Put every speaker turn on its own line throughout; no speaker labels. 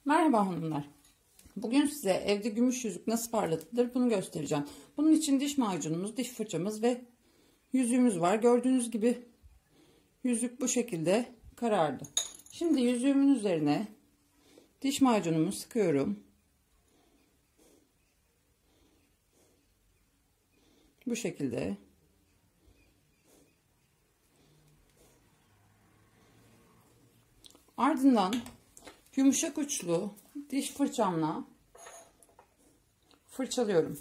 Merhaba hanımlar. Bugün size evde gümüş yüzük nasıl parlatılır bunu göstereceğim. Bunun için diş macunumuz, diş fırçamız ve yüzüğümüz var. Gördüğünüz gibi yüzük bu şekilde karardı. Şimdi yüzüğümün üzerine diş macunumu sıkıyorum. Bu şekilde. Ardından yumuşak uçlu diş fırçamla fırçalıyorum.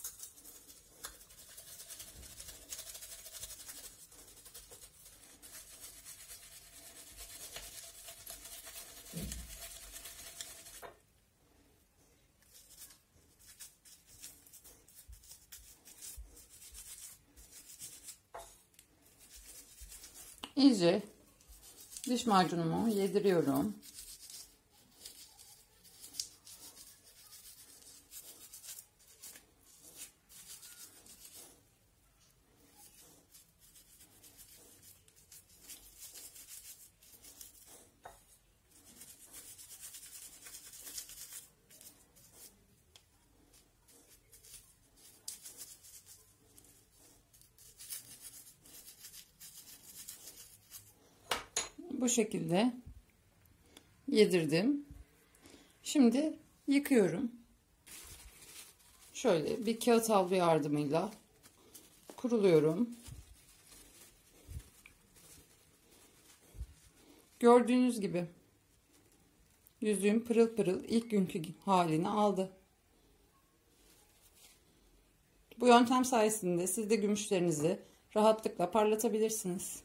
İyice diş macunumu yediriyorum. Bu şekilde yedirdim. Şimdi yıkıyorum. Şöyle bir kağıt havlu yardımıyla kuruluyorum. Gördüğünüz gibi yüzüğüm pırıl pırıl ilk günkü halini aldı. Bu yöntem sayesinde siz de gümüşlerinizi rahatlıkla parlatabilirsiniz.